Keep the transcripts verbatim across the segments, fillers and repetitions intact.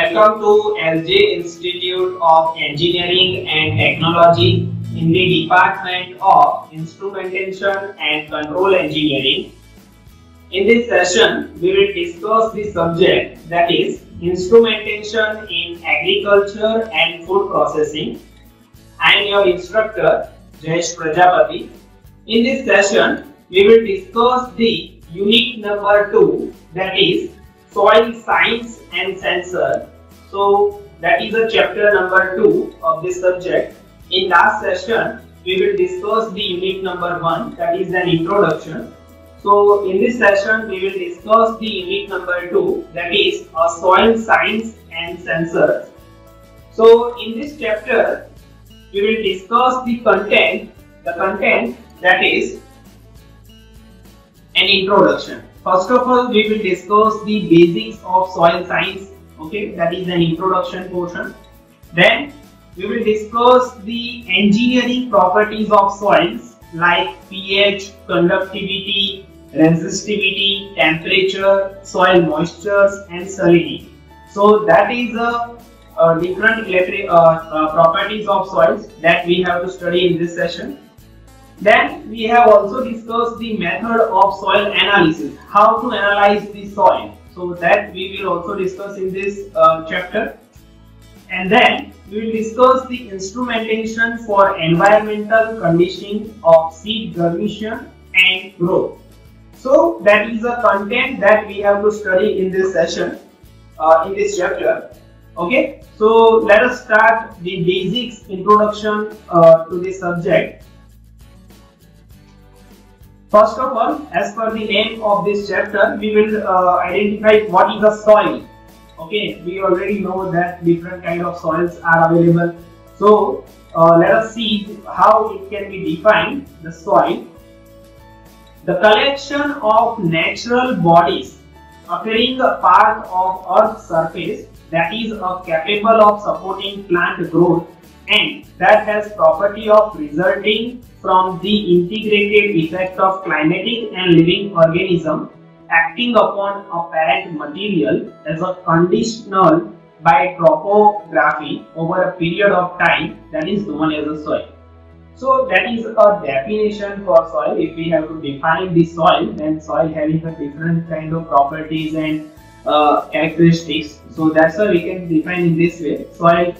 Welcome to L J Institute of Engineering and Technology in the Department of Instrumentation and Control Engineering. In this session, we will discuss the subject that is Instrumentation in Agriculture and Food Processing. I am your instructor, Jayesh Prajapati. In this session, we will discuss the unit number two, that is Soil Science and Sensor. So that is a chapter number two of this subject. In last session, we will discuss the unit number one, that is an introduction. So in this session, we will discuss the unit number two, that is a Soil Science and Sensors. So in this chapter, we will discuss the content, the content that is an introduction. First of all, we will discuss the basics of soil science, okay, that is an introduction portion. Then we will discuss the engineering properties of soils like pH, conductivity, resistivity, temperature, soil moistures and salinity. So that is a, a different uh, uh, properties of soils that we have to study in this session. Then we have also discussed the method of soil analysis, how to analyze the soil. So that we will also discuss in this uh, chapter. And then we will discuss the instrumentation for environmental conditioning of seed germination and growth. So that is the content that we have to study in this session, uh, in this chapter. Okay, so let us start the basics introduction uh, to this subject. First of all, as per the name of this chapter, we will uh, identify what is a soil. Okay, we already know that different kind of soils are available. So uh, let us see how it can be defined, the soil. The collection of natural bodies occurring a part of Earth's surface that is uh, capable of supporting plant growth and that has property of resulting from the integrated effect of climatic and living organism acting upon a parent material as a conditional by topography over a period of time, that is known as a soil. So that is a definition for soil. If we have to define the soil, then soil having a different kind of properties and uh, characteristics. So that's why we can define in this way soil.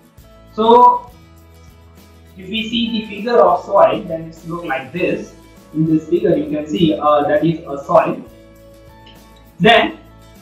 So if we see the figure of soil, then it's look like this. In this figure, you can see uh, that is a soil. Then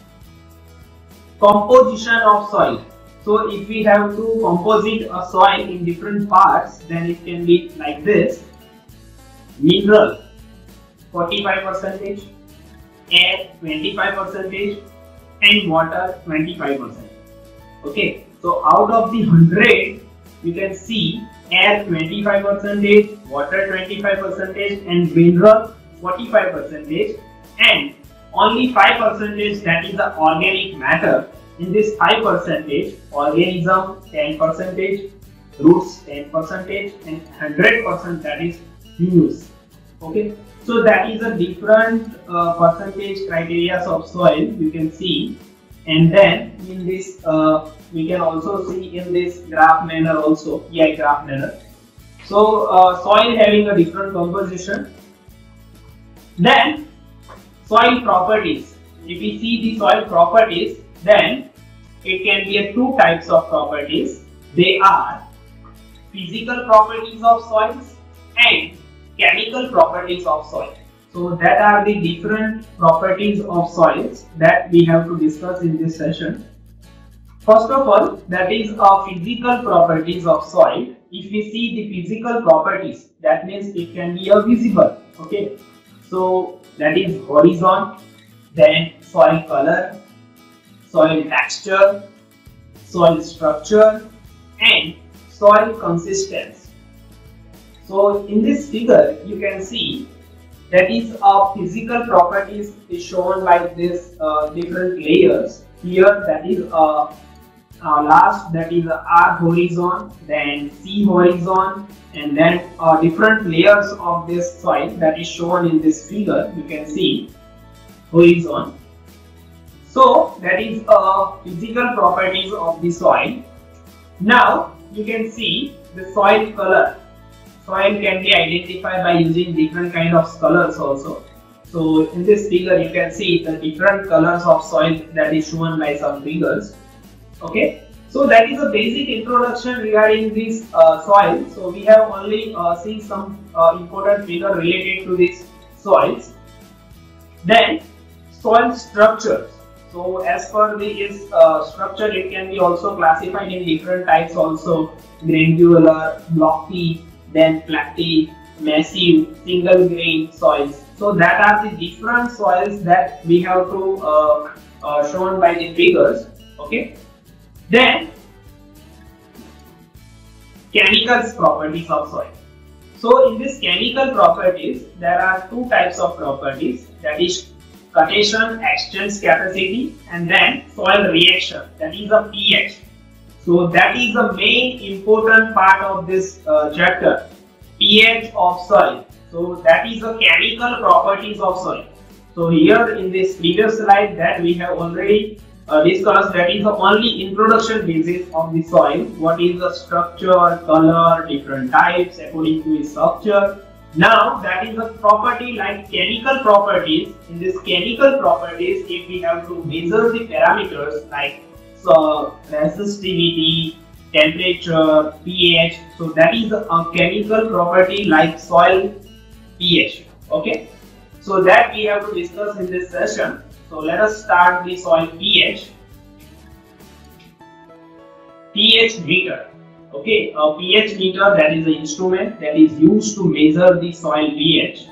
composition of soil. So if we have to composite a soil in different parts, then it can be like this: mineral forty-five percent, air twenty-five percent, and water twenty-five percent. Okay, so out of the one hundred, you can see air twenty-five percent, water twenty-five percent, and mineral forty-five percent, and only five percent that is the organic matter. In this five percent, organism ten percent, roots ten percent, and one hundred percent that is humus. Okay, so that is a different uh, percentage criteria of soil you can see. And then in this uh, we can also see in this graph manner also, yeah, graph manner. So uh, soil having a different composition. Then soil properties. If we see the soil properties, then it can be a two types of properties. They are physical properties of soils and chemical properties of soil. So that are the different properties of soils that we have to discuss in this session. First of all, that is a physical properties of soil. If we see the physical properties, that means it can be a visible. Okay, so that is horizon, then soil color, soil texture, soil structure, and soil consistency. So in this figure, you can see that is a physical properties is shown like this, uh, different layers. Here that is a Uh, last, that is a R horizon, then C horizon, and then uh, different layers of this soil that is shown in this figure. You can see horizon. So that is a physical properties of the soil. Now you can see the soil color. Soil can be identified by using different kind of colors also. So in this figure you can see the different colors of soil that is shown by some figures. Okay. So that is a basic introduction regarding this uh, soil. So we have only uh, seen some uh, important figure related to these soils. Then soil structures. So as per this uh, structure, it can be also classified in different types also: granular, blocky, then flaky, massive, single grain soils. So that are the different soils that we have to uh, uh, shown by the figures. Okay. Then chemical properties of soil. So in this chemical properties, there are two types of properties, that is cation exchange capacity and then soil reaction, that is a pH. So that is the main important part of this uh, chapter, pH of soil. So that is the chemical properties of soil. So here in this previous slide that we have already uh, discussed, that is the only introduction basis of the soil. What is the structure, color, different types according to its structure. Now that is a property like chemical properties. In this chemical properties, if we have to measure the parameters like so resistivity, temperature, pH, so that is a chemical property like soil pH. Okay, so that we have to discuss in this session. So let us start the soil pH. pH meter. Okay, a pH meter, that is an instrument that is used to measure the soil pH.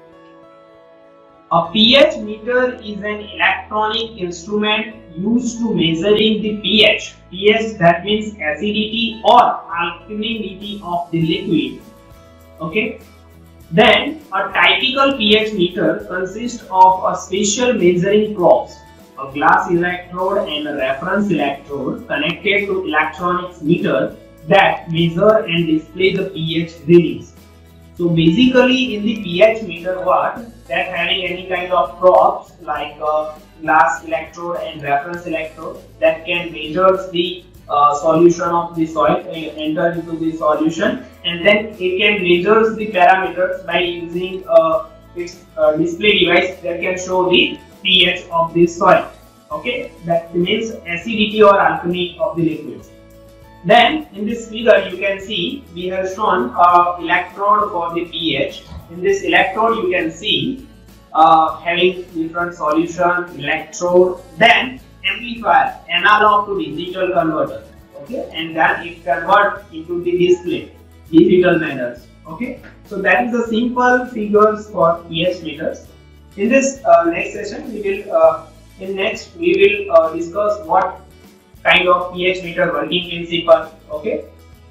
A pH meter is an electronic instrument used to measuring the pH. pH, that means acidity or alkalinity of the liquid. Okay. Then a typical pH meter consists of a special measuring probes, a glass electrode and a reference electrode connected to electronics meter that measure and display the pH readings. So basically in the pH meter, what that having any kind of probes like a glass electrode and reference electrode that can measure the uh, solution of the soil, uh, enter into the solution, and then it can measure the parameters by using uh, its uh, display device that can show the pH of the soil. Okay, that means acidity or alkalinity of the liquids. Then in this figure you can see we have shown a electrode for the pH. In this electrode you can see uh, having different solution, electrode, then amplifier, analog to digital converter. Okay, and then it convert into the display, digital manners. Okay, so that is the simple figures for pH meters. In this uh, next session we will uh, in next we will uh, discuss what kind of pH meter working principle. Okay,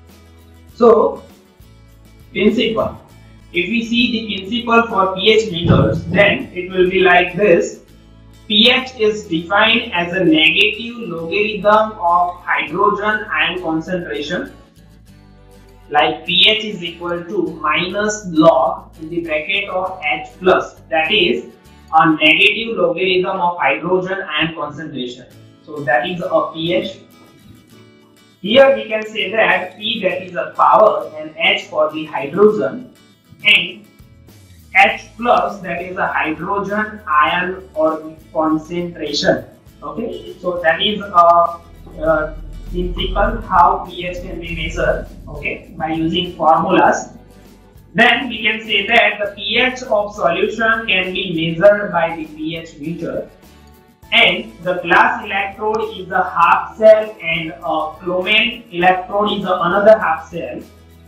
so principle, if we see the principle for pH meters, then it will be like this. pH is defined as a negative logarithm of hydrogen ion concentration, like pH is equal to minus log in the bracket of H plus, that is a negative logarithm of hydrogen ion concentration. So that is a pH. Here we can say that P, that is a power, and H for the hydrogen, and H plus, that is a hydrogen ion or concentration. Okay, so that is a, a principle how pH can be measured. Okay, by using formulas. Then we can say that the pH of solution can be measured by the pH meter. And the glass electrode is a half cell and a chlorine electrode is another half cell.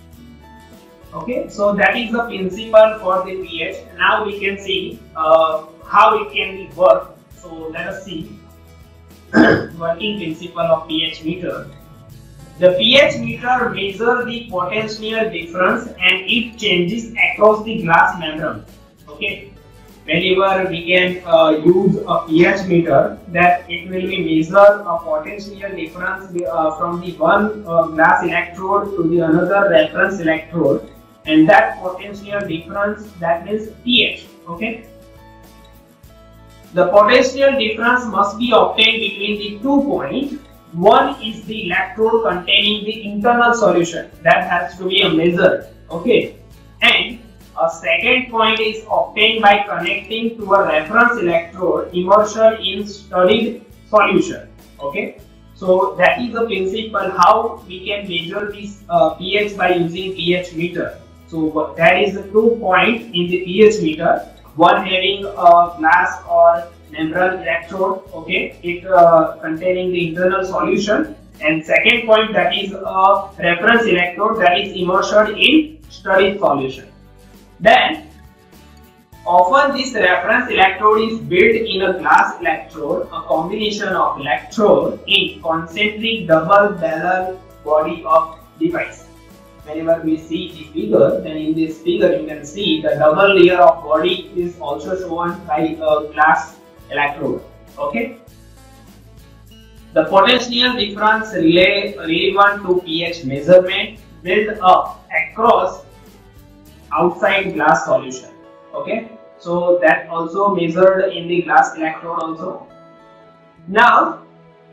Okay, so that is the principle for the pH. Now we can see uh, how it can be worked. So let us see working principle of pH meter. The pH meter measures the potential difference and it changes across the glass membrane. Okay. Whenever we can uh, use a pH meter, that it will be measure a potential difference uh, from the one uh, glass electrode to the another reference electrode, and that potential difference, that means pH. Okay. the potential difference must be obtained between the two points. One is the electrode containing the internal solution, that has to be a measure, okay, and a second point is obtained by connecting to a reference electrode immersed in studied solution, okay. So that is the principle how we can measure this uh, pH by using pH meter. So that is the two point in the pH meter, one having a glass or membran electrode, okay, it uh, containing the internal solution, and second point that is a reference electrode that is immersed in studied solution. Then often this reference electrode is built in a glass electrode, a combination of electrode in concentric double barrel body of device. Whenever we see the figure, then in this figure you can see the double layer of body is also shown by a glass electrode, okay. The potential difference relay relevant to pH measurement built up across outside glass solution, okay. So that also measured in the glass electrode also. Now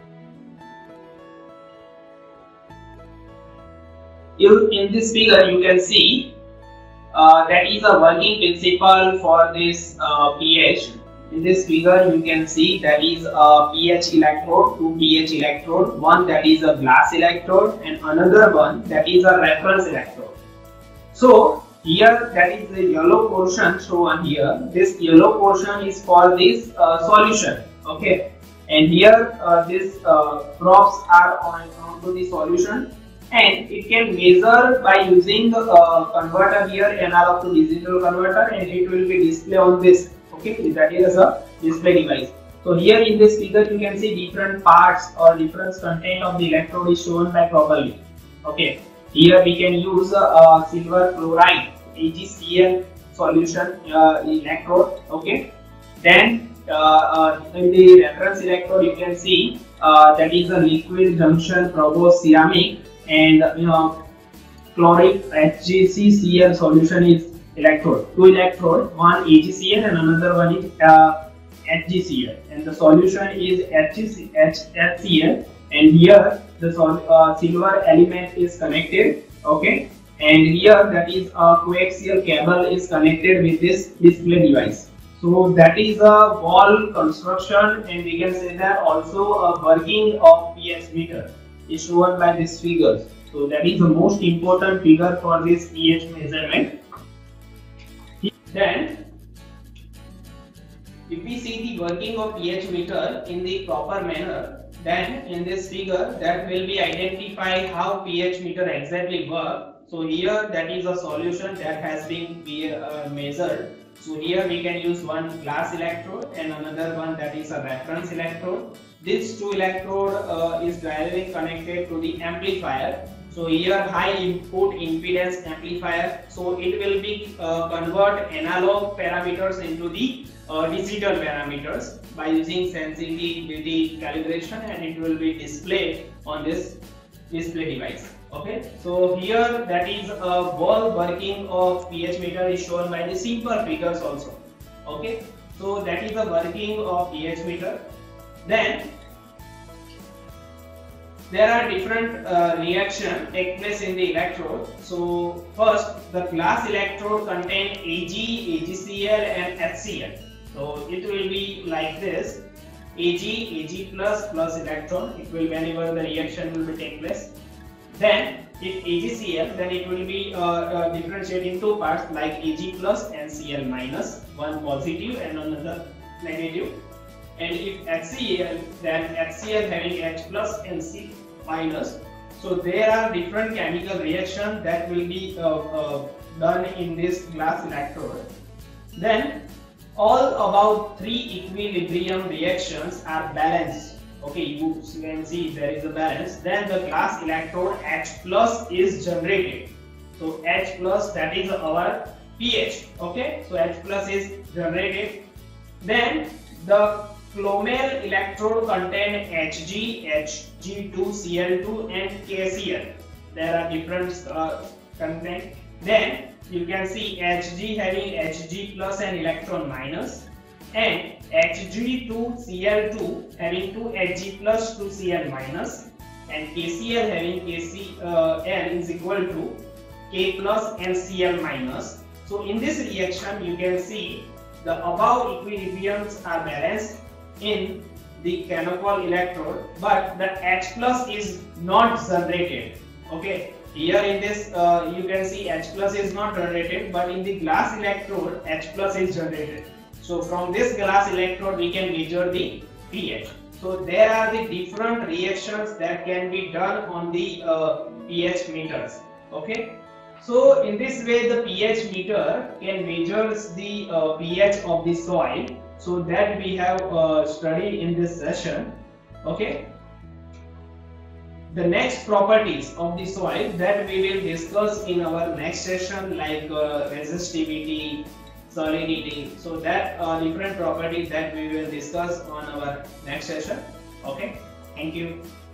you, in this figure you can see uh, that is a working principle for this uh, pH. In this figure you can see that is a pH electrode, two pH electrode, one that is a glass electrode and another one that is a reference electrode. So here that is the yellow portion shown here. This yellow portion is for this uh, solution, okay, and here uh, these uh, props are on onto the solution, and it can measure by using the uh, converter here, analog to digital converter, and it will be display on this, okay, that is a display device. So here in this figure you can see different parts or different content of the electrode is shown by properly, okay. Here we can use a uh, silver chloride A G C L solution uh, electrode, okay. Then uh, uh, in the reference electrode you can see uh, that is a liquid junction probos ceramic, and you know chloric H G C L solution is electrode. Two electrode, one A G C L and another one is uh, H G C L, and the solution is H C L, and here the uh, silver element is connected, okay, and here that is a coaxial cable is connected with this display device. So that is a wall construction, and we can say that also a working of pH meter is shown by this figure. So that is the most important figure for this pH measurement. Then if we see the working of pH meter in the proper manner, then in this figure that will be identify how pH meter exactly work. So here that is a solution that has been be, uh, measured. So here we can use one glass electrode and another one that is a reference electrode. This two electrode uh, is directly connected to the amplifier. So here high input impedance amplifier. So it will be uh, convert analog parameters into the uh, digital parameters by using sensitivity calibration, and it will be displayed on this display device. Okay, so here that is a wall working of pH meter is shown by the simple figures also. Okay, so that is the working of pH meter. Then there are different uh, reaction take place in the electrode. So first the glass electrode contain Ag, A G C L and H C L. So it will be like this: Ag, Ag plus plus electron. It will, whenever the reaction will be take place. Then if A G C L, then it will be uh, uh, differentiate in two parts like Ag plus and Cl minus, one positive and another negative. And if H C L, then H C L having H plus and C minus. So there are different chemical reaction that will be uh, uh, done in this glass electrode. Then all about three equilibrium reactions are balanced. Okay, you can see there is a balance. Then the glass electrode H plus is generated. So H plus, that is our pH. Okay, so H plus is generated. Then the chlomel electrode contain Hg, H G two, Cl two and K C l. There are different uh, content. Then you can see Hg having Hg plus and electron minus. and H G to C L two having two H G plus to C L minus, and K C l having K C l is equal to K plus and C L minus. So in this reaction you can see the above equilibriums are balanced in the canopol electrode, but the H plus is not generated. Okay, here in this uh, you can see H plus is not generated, but in the glass electrode H plus is generated. So from this glass electrode we can measure the pH. So there are the different reactions that can be done on the uh, pH meters. Okay, so in this way the pH meter can measure the uh, pH of the soil. So that we have uh, studied in this session. Okay, the next properties of the soil that we will discuss in our next session, like uh, resistivity, salinity. So that uh, different properties that we will discuss on our next session. Okay, thank you.